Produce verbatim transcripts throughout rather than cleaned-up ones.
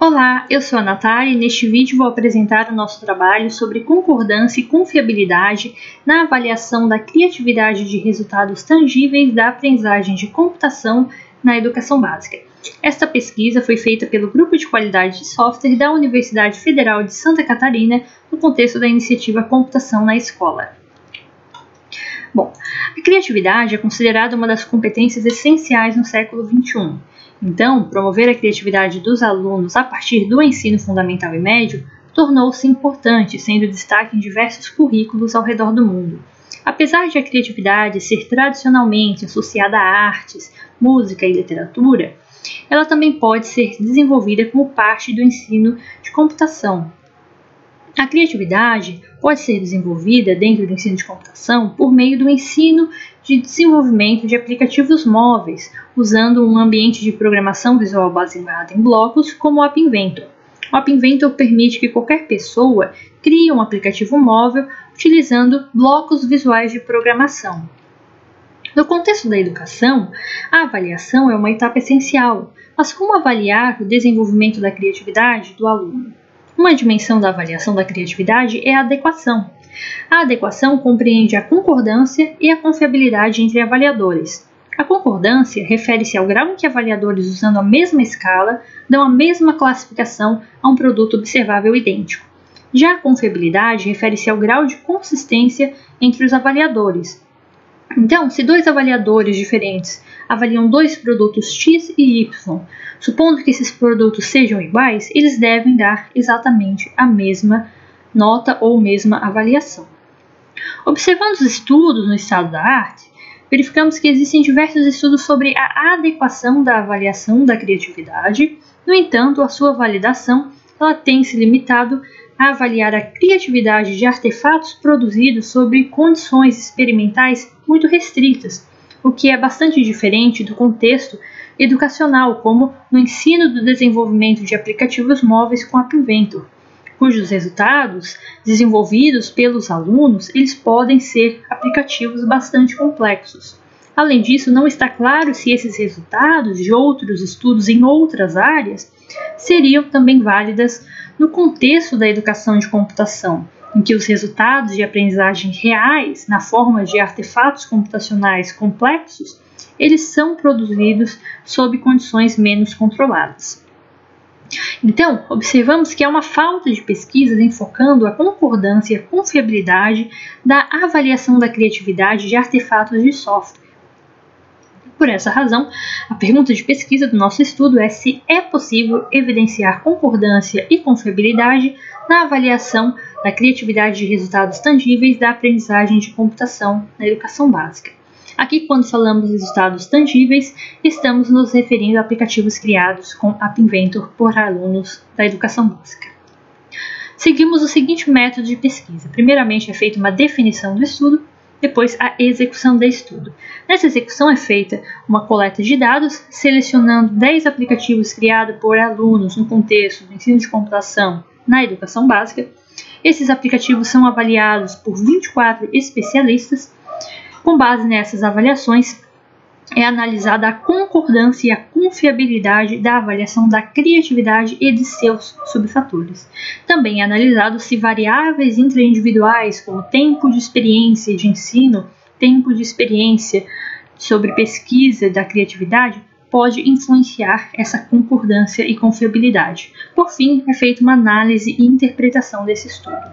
Olá, eu sou a Natália e neste vídeo vou apresentar o nosso trabalho sobre concordância e confiabilidade na avaliação da criatividade de resultados tangíveis da aprendizagem de computação na educação básica. Esta pesquisa foi feita pelo Grupo de Qualidade de Software da Universidade Federal de Santa Catarina no contexto da iniciativa Computação na Escola. Bom, a criatividade é considerada uma das competências essenciais no século vinte e um. Então, promover a criatividade dos alunos a partir do ensino fundamental e médio tornou-se importante, sendo destaque em diversos currículos ao redor do mundo. Apesar de a criatividade ser tradicionalmente associada a artes, música e literatura, ela também pode ser desenvolvida como parte do ensino de computação. A criatividade pode ser desenvolvida dentro do ensino de computação por meio do ensino de desenvolvimento de aplicativos móveis, usando um ambiente de programação visual baseado em blocos como o App Inventor. O App Inventor permite que qualquer pessoa crie um aplicativo móvel utilizando blocos visuais de programação. No contexto da educação, a avaliação é uma etapa essencial, mas como avaliar o desenvolvimento da criatividade do aluno? Uma dimensão da avaliação da criatividade é a adequação. A adequação compreende a concordância e a confiabilidade entre avaliadores. A concordância refere-se ao grau em que avaliadores usando a mesma escala dão a mesma classificação a um produto observável idêntico. Já a confiabilidade refere-se ao grau de consistência entre os avaliadores. Então, se dois avaliadores diferentes avaliam dois produtos X e Y, supondo que esses produtos sejam iguais, eles devem dar exatamente a mesma nota ou mesma avaliação. Observando os estudos no estado da arte, verificamos que existem diversos estudos sobre a adequação da avaliação da criatividade. No entanto, a sua validação ela tem se limitado a avaliar a criatividade de artefatos produzidos sob condições experimentais muito restritas, o que é bastante diferente do contexto educacional, como no ensino do desenvolvimento de aplicativos móveis com App Inventor, cujos resultados, desenvolvidos pelos alunos, eles podem ser aplicativos bastante complexos. Além disso, não está claro se esses resultados de outros estudos em outras áreas seriam também válidas no contexto da educação de computação, em que os resultados de aprendizagem reais, na forma de artefatos computacionais complexos, eles são produzidos sob condições menos controladas. Então, observamos que há uma falta de pesquisas enfocando a concordância e a confiabilidade da avaliação da criatividade de artefatos de software. Por essa razão, a pergunta de pesquisa do nosso estudo é se é possível evidenciar concordância e confiabilidade na avaliação da criatividade de resultados tangíveis da aprendizagem de computação na educação básica. Aqui, quando falamos de resultados tangíveis, estamos nos referindo a aplicativos criados com App Inventor por alunos da educação básica. Seguimos o seguinte método de pesquisa. Primeiramente é feita uma definição do estudo, depois a execução do estudo. Nessa execução é feita uma coleta de dados, selecionando dez aplicativos criados por alunos no contexto do ensino de computação na educação básica. Esses aplicativos são avaliados por vinte e quatro especialistas. Com base nessas avaliações, é analisada a concordância e a confiabilidade da avaliação da criatividade e de seus subfatores. Também é analisado se variáveis intraindividuais, como tempo de experiência de ensino, tempo de experiência sobre pesquisa da criatividade, pode influenciar essa concordância e confiabilidade. Por fim, é feita uma análise e interpretação desse estudo.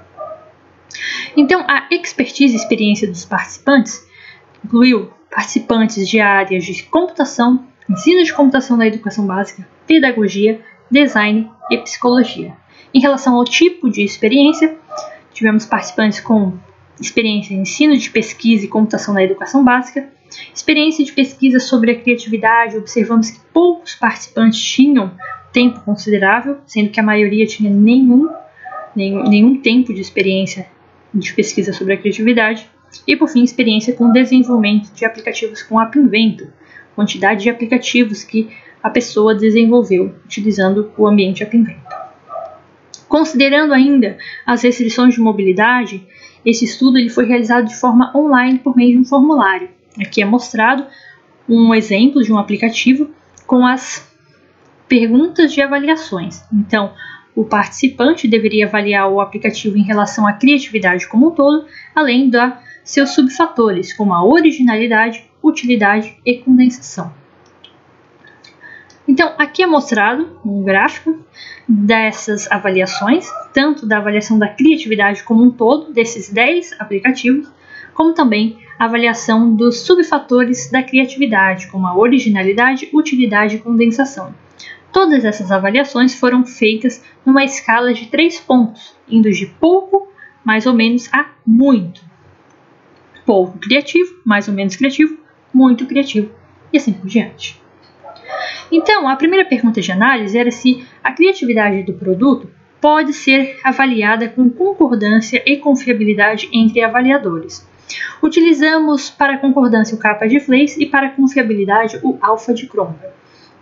Então, a expertise e experiência dos participantes incluiu participantes de áreas de computação, ensino de computação na educação básica, pedagogia, design e psicologia. Em relação ao tipo de experiência, tivemos participantes com experiência em ensino de pesquisa e computação na educação básica, experiência de pesquisa sobre a criatividade. Observamos que poucos participantes tinham tempo considerável, sendo que a maioria tinha nenhum, nenhum, nenhum tempo de experiência de pesquisa sobre a criatividade. E, por fim, experiência com desenvolvimento de aplicativos com App Inventor, quantidade de aplicativos que a pessoa desenvolveu utilizando o ambiente App Inventor. Considerando ainda as restrições de mobilidade, esse estudo ele foi realizado de forma online por meio de um formulário. Aqui é mostrado um exemplo de um aplicativo com as perguntas de avaliações. Então, o participante deveria avaliar o aplicativo em relação à criatividade como um todo, além de seus subfatores, como a originalidade, utilidade e condensação. Então, aqui é mostrado um gráfico dessas avaliações, tanto da avaliação da criatividade como um todo, desses dez aplicativos, como também a avaliação dos subfatores da criatividade, como a originalidade, utilidade e condensação. Todas essas avaliações foram feitas numa escala de três pontos, indo de pouco, mais ou menos, a muito. Pouco criativo, mais ou menos criativo, muito criativo e assim por diante. Então, a primeira pergunta de análise era se a criatividade do produto pode ser avaliada com concordância e confiabilidade entre avaliadores. Utilizamos para concordância o kappa de Fleiss e para confiabilidade o alfa de Kronberg.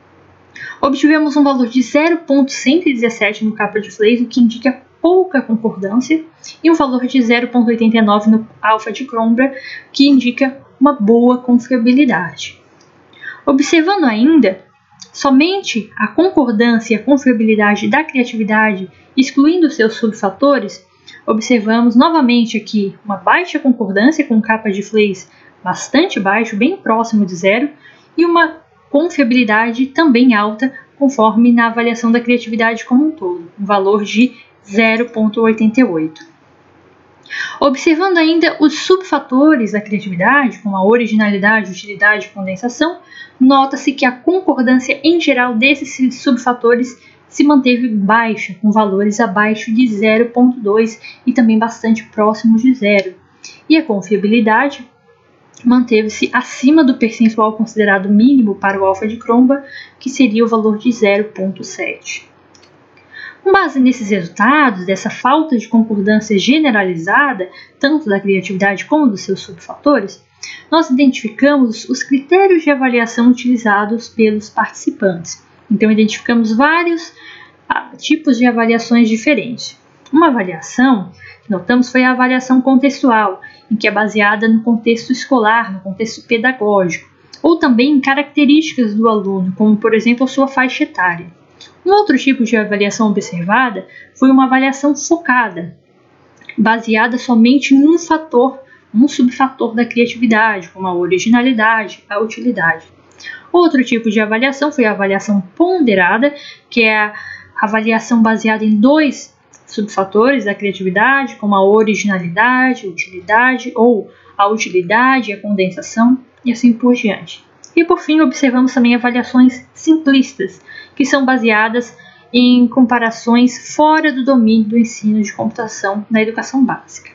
Obtivemos um valor de zero vírgula cento e dezessete no kappa de Fleiss, o que indica pouca concordância, e um valor de zero vírgula oitenta e nove no alfa de Kronberg, que indica uma boa confiabilidade. Observando ainda somente a concordância e a confiabilidade da criatividade, excluindo seus subfatores, observamos novamente aqui uma baixa concordância com o kappa de Fleiss bastante baixo, bem próximo de zero, e uma confiabilidade também alta, conforme na avaliação da criatividade como um todo, um valor de zero vírgula oitenta e oito. Observando ainda os subfatores da criatividade, como a originalidade, utilidade e condensação, nota-se que a concordância em geral desses subfatores se manteve baixa, com valores abaixo de zero vírgula dois e também bastante próximos de zero. E a confiabilidade manteve-se acima do percentual considerado mínimo para o alfa de Kronberg, que seria o valor de zero vírgula sete. Com base nesses resultados, dessa falta de concordância generalizada, tanto da criatividade como dos seus subfatores, nós identificamos os critérios de avaliação utilizados pelos participantes. Então, identificamos vários ah, tipos de avaliações diferentes. Uma avaliação que notamos foi a avaliação contextual, em que é baseada no contexto escolar, no contexto pedagógico, ou também em características do aluno, como, por exemplo, a sua faixa etária. Um outro tipo de avaliação observada foi uma avaliação focada, baseada somente em um fator, um subfator da criatividade, como a originalidade, a utilidade. Outro tipo de avaliação foi a avaliação ponderada, que é a avaliação baseada em dois subfatores da criatividade, como a originalidade, a utilidade, ou a utilidade e a condensação, e assim por diante. E por fim, observamos também avaliações simplistas, que são baseadas em comparações fora do domínio do ensino de computação na educação básica.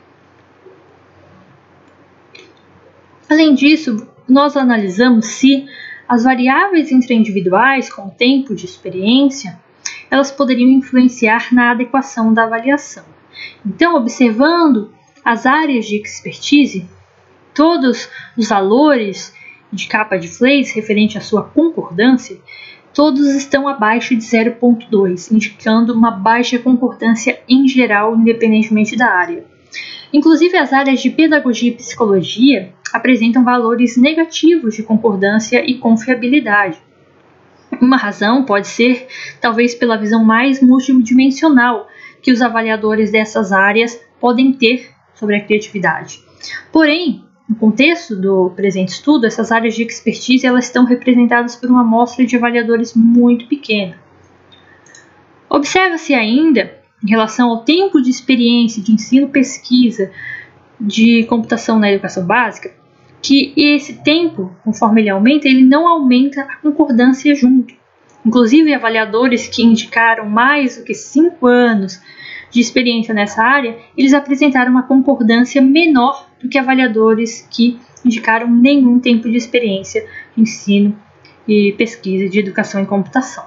Além disso, nós analisamos se as variáveis intraindividuais, com o tempo de experiência, elas poderiam influenciar na adequação da avaliação. Então, observando as áreas de expertise, todos os valores de kappa de Fleiss referente à sua concordância, todos estão abaixo de zero vírgula dois, indicando uma baixa concordância em geral, independentemente da área. Inclusive, as áreas de pedagogia e psicologia apresentam valores negativos de concordância e confiabilidade. Uma razão pode ser, talvez, pela visão mais multidimensional que os avaliadores dessas áreas podem ter sobre a criatividade. Porém, no contexto do presente estudo, essas áreas de expertise elas estão representadas por uma amostra de avaliadores muito pequena. Observa-se ainda, em relação ao tempo de experiência de ensino-pesquisa de computação na educação básica, que esse tempo, conforme ele aumenta, ele não aumenta a concordância junto. Inclusive, avaliadores que indicaram mais do que cinco anos de experiência nessa área, eles apresentaram uma concordância menor do que avaliadores que indicaram nenhum tempo de experiência de ensino e pesquisa de educação em computação.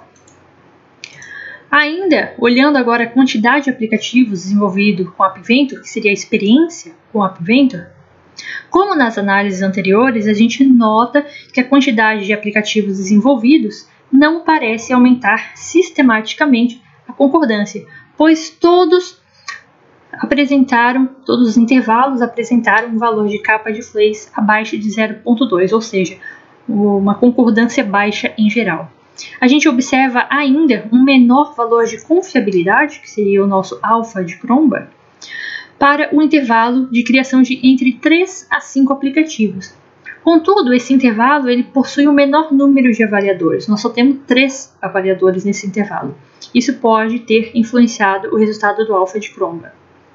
Ainda, olhando agora a quantidade de aplicativos desenvolvidos com o App Inventor, que seria a experiência com o App Inventor, como nas análises anteriores, a gente nota que a quantidade de aplicativos desenvolvidos não parece aumentar sistematicamente a concordância, pois todos apresentaram, todos os intervalos apresentaram um valor de kappa de Fleiss abaixo de zero vírgula dois, ou seja, uma concordância baixa em geral. A gente observa ainda um menor valor de confiabilidade, que seria o nosso alfa de Cronberg, para o intervalo de criação de entre três a cinco aplicativos. Contudo, esse intervalo ele possui um menor número de avaliadores. Nós só temos três avaliadores nesse intervalo. Isso pode ter influenciado o resultado do alfa de Cronberg.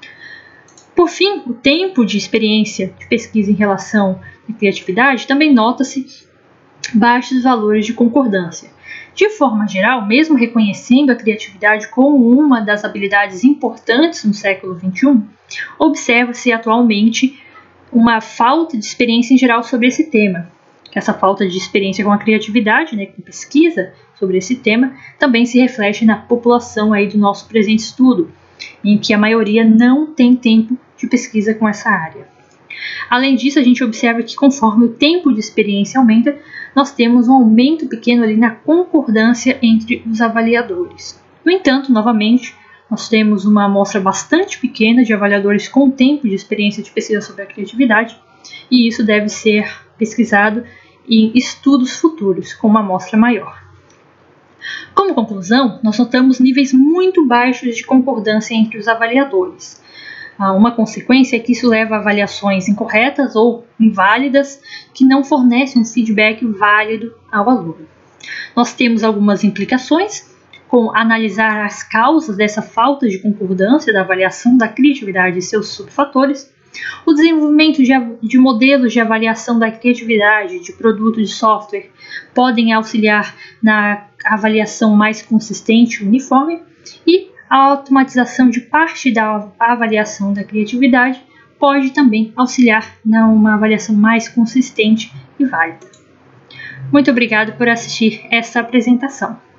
Por fim, o tempo de experiência de pesquisa em relação à criatividade também nota-se baixos valores de concordância. De forma geral, mesmo reconhecendo a criatividade como uma das habilidades importantes no século vinte e um, observa-se atualmente uma falta de experiência em geral sobre esse tema. Essa falta de experiência com a criatividade, né, com pesquisa sobre esse tema, também se reflete na população aí do nosso presente estudo, em que a maioria não tem tempo de pesquisa com essa área. Além disso, a gente observa que conforme o tempo de experiência aumenta, nós temos um aumento pequeno ali na concordância entre os avaliadores. No entanto, novamente, nós temos uma amostra bastante pequena de avaliadores com tempo de experiência de pesquisa sobre a criatividade, e isso deve ser pesquisado em estudos futuros, com uma amostra maior. Como conclusão, nós notamos níveis muito baixos de concordância entre os avaliadores. Uma consequência é que isso leva a avaliações incorretas ou inválidas que não fornecem um feedback válido ao aluno. Nós temos algumas implicações, como analisar as causas dessa falta de concordância da avaliação da criatividade e seus subfatores, o desenvolvimento de, de modelos de avaliação da criatividade de produtos de software podem auxiliar na avaliação mais consistente e uniforme, e a automatização de parte da avaliação da criatividade pode também auxiliar numa avaliação mais consistente e válida. Muito obrigado por assistir essa apresentação.